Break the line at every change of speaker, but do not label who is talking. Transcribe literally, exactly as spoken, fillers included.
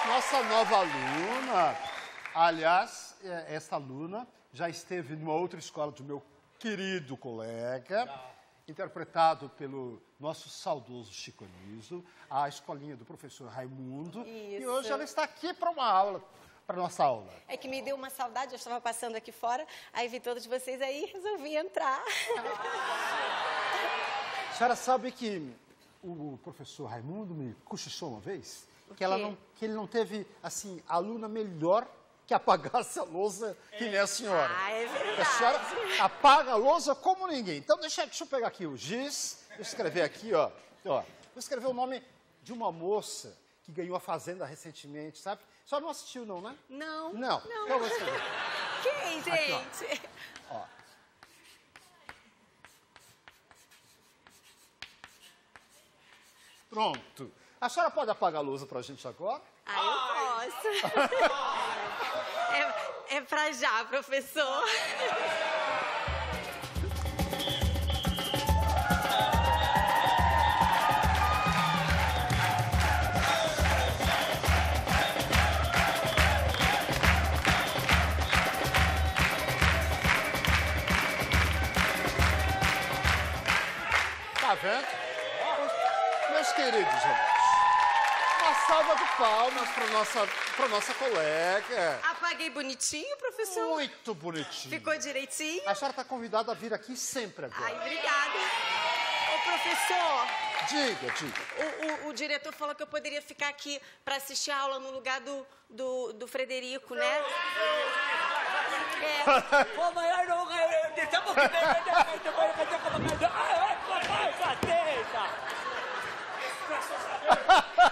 nossa nova aluna. Aliás, essa aluna já esteve numa outra escola do meu querido colega, interpretado pelo nosso saudoso Chico Anísio, a escolinha do professor Raimundo.
Isso.
E hoje ela está aqui para uma aula, para nossa aula.
É que me deu uma saudade, eu estava passando aqui fora, aí vi todos vocês aí e resolvi entrar.
A senhora sabe que o professor Raimundo me cochichou uma vez que, ela não, que ele não teve, assim, aluna melhor que apagasse a lousa que nem a senhora.
Ah, é verdade.
A senhora apaga a lousa como ninguém. Então, deixa, deixa eu pegar aqui o giz, vou escrever aqui, ó. ó. Vou escrever o nome de uma moça que ganhou a Fazenda recentemente, sabe? A senhora não assistiu, não, né?
Não.
Não.
Não.
Então, eu vou escrever.
Quem, gente?
Aqui, ó. ó. Pronto. A senhora pode apagar a lousa pra gente agora?
Ah, eu posso. é, é pra já, professor.
Tá vendo? Meus queridos amigos, uma salva de palmas para nossa, para nossa colega.
Apaguei bonitinho, professor?
Muito bonitinho.
Ficou direitinho?
A senhora está convidada a vir aqui sempre agora.
Ai, obrigada. Ô, professor,
Diga, diga.
o, o, o diretor falou que eu poderia ficar aqui para assistir a aula no lugar do, do, do Frederico, né? É.
Pô, maior não, deixa um pouquinho. Ai, vai, papai, cateta!